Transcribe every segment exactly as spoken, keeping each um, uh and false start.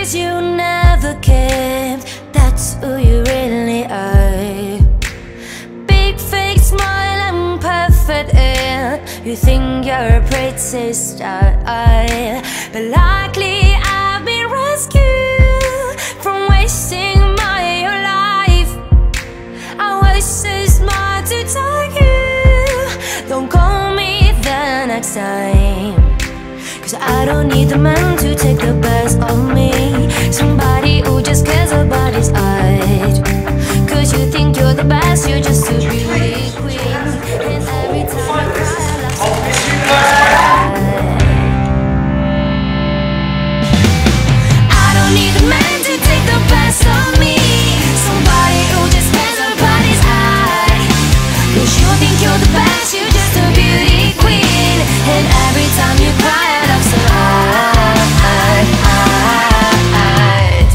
Cause you never cared, that's who you really are. Big fake smile and perfect air, you think you're a pretty star. But likely I've been rescued from wasting my whole life. I was so smart to tell you, don't call me the next time. Cause I don't need the man to take the best of me, somebody who just cares about his art. Cause you think you're the best, you're just a beauty queen. And every time you cry, I love so I don't need a man to take the best of me, somebody who just cares about his art. Cause you think you're the best, you're just a beauty queen. And every time you cry, I love so hard.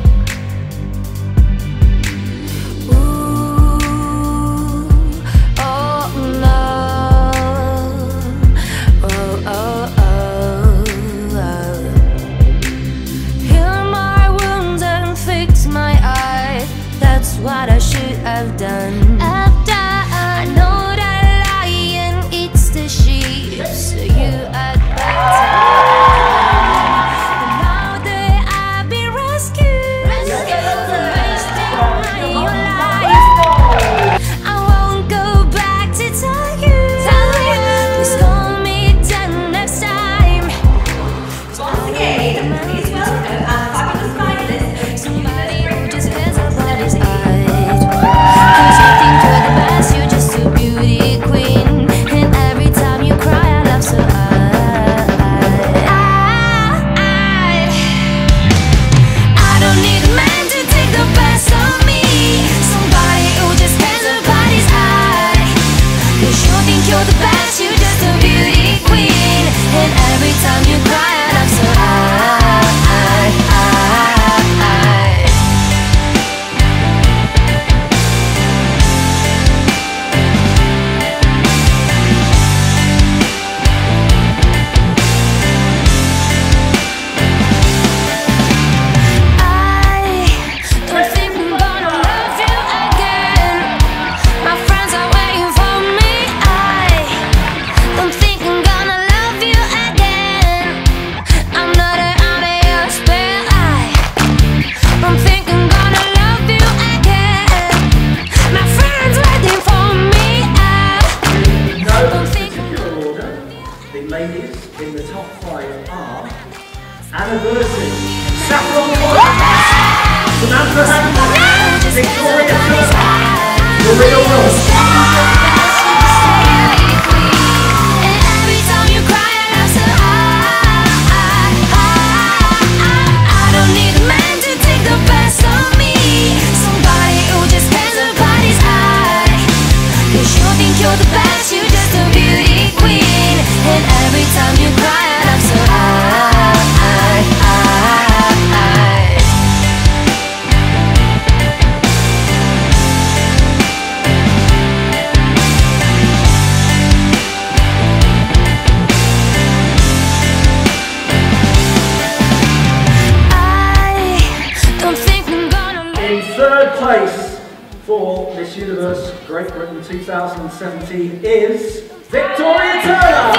Ooh, oh no, oh, oh, oh, oh. Heal my wounds and fix my eye, that's what I should have done. I've done. I know that lion eats the sheep, so you had better. But now that I've been rescued from wasting my whole life, I won't go back to tell you. Please call me the next time. Once again, please welcome our fabulous finalist, somebody who just cares about his art. Cause you think you're the best, you're just a beauty queen. And every time you cry, I laugh so hard. I, I don't need a man to take the best of me, somebody who just cares about his art. Cause you think you're the best, you're just a beauty queen. And every time you cry, I laugh so hard. Ladies in the top five are Anniversary, Saffron Court, Samantha Hampton, Victoria Turner, Maria Wilson. You're the best, you're just a beauty queen. And every time you cry, I laugh so hard. I don't think I'm gonna. In third place for Miss Universe Great Britain two thousand seventeen is Victoria Turner.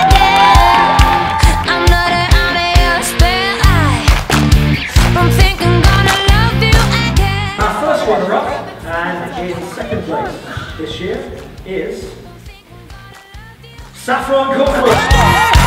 I'm not out of your spell. I'm thinking gonna love you again. Our first runner-up, and in second place this year, is Saffron Court.